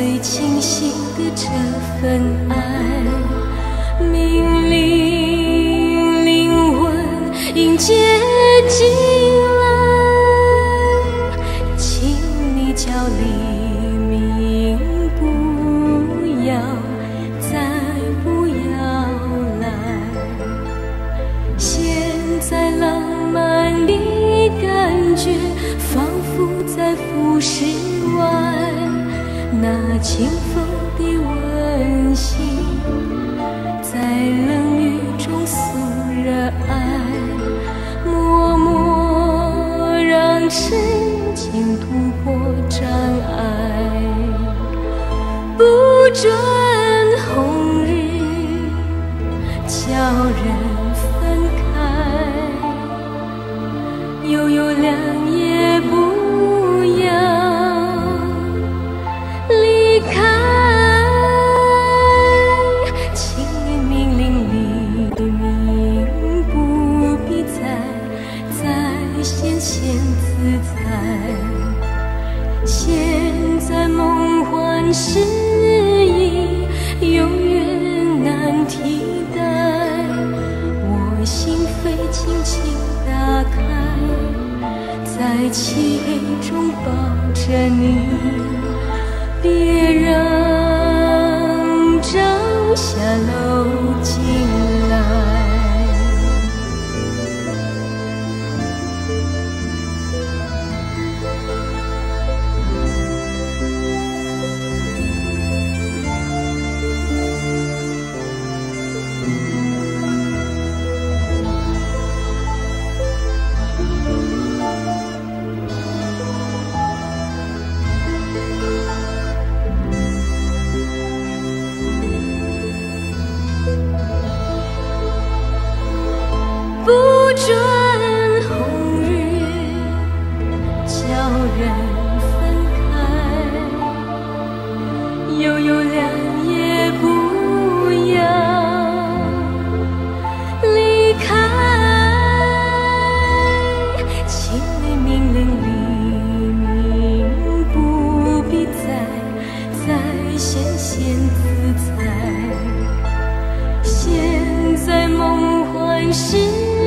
随清醒的这份爱，命令灵魂迎接进来，请你叫黎明不要再不要来。现在浪漫的感觉仿佛在浮世外，那清风的温馨在冷雨中诉热爱，默默让深情突破障碍，不准红日叫人分开，悠悠亮也不要离开。请你命令黎明不必再显自在，现在梦幻诗意永远难替代，我心扉轻轻打开，在漆黑中抱着你，别让朝霞漏进来。不准红日叫人分开，悠悠亮也不要离开，请你命令黎明不必再显自在，现在梦幻诗